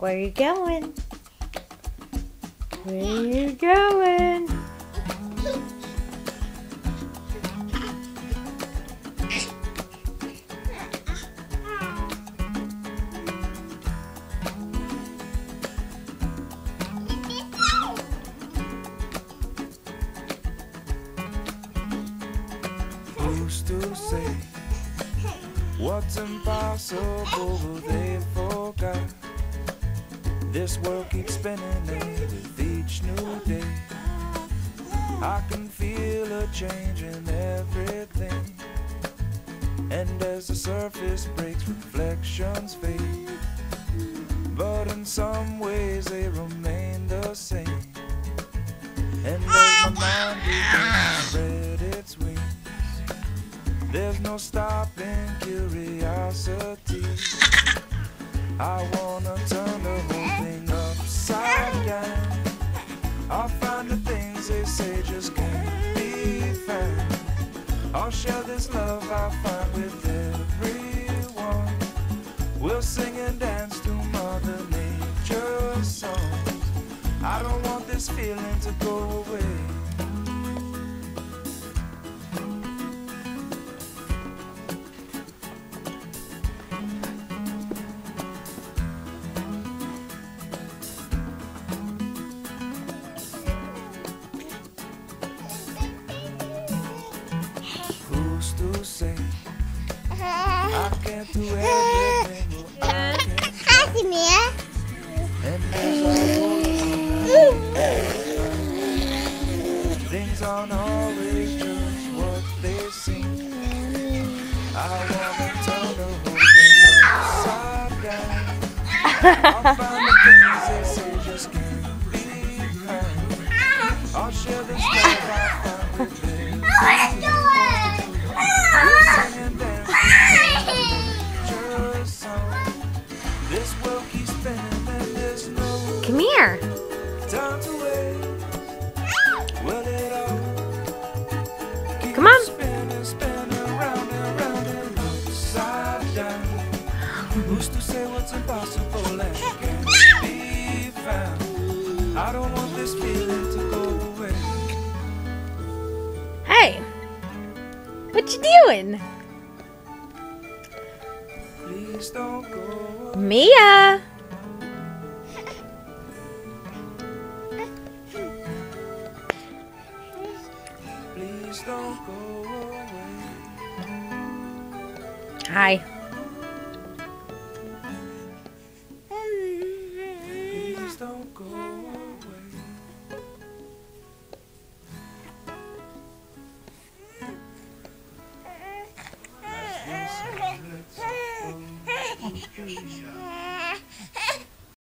Where are you going? Where are you going? Who's to say what's impossible they forgot? This world keeps spinning with each new day. I can feel a change in everything, and as the surface breaks, reflections fade, but in some ways they remain the same. And as my mind begins to spread its wings, there's no stopping curiosity. I wanna turn the whole thing upside down. I'll find the things they say just can't be found. I'll share this love I find with everyone. We'll sing and dance to Mother Nature's songs. I don't want this feeling to go away. Who's to say I can't do everything? Well, I can try. And as I walk, things aren't always just what they seem. I wanna turn the whole thing upside down. I'll find the things they say just can't be found. I'll share this love I find with them. We'll sing and dance to nature's song. This world keeps spinning and there's no Come here. time to wait. Will it all keep Come on. spinning round and round and upside down? Who's to say what's impossible and can't be found? I don't want this feeling to go away. Hey, what you doing? Please don't go away. Mia. Please don't go away. Hi. Please don't go away. Let's go.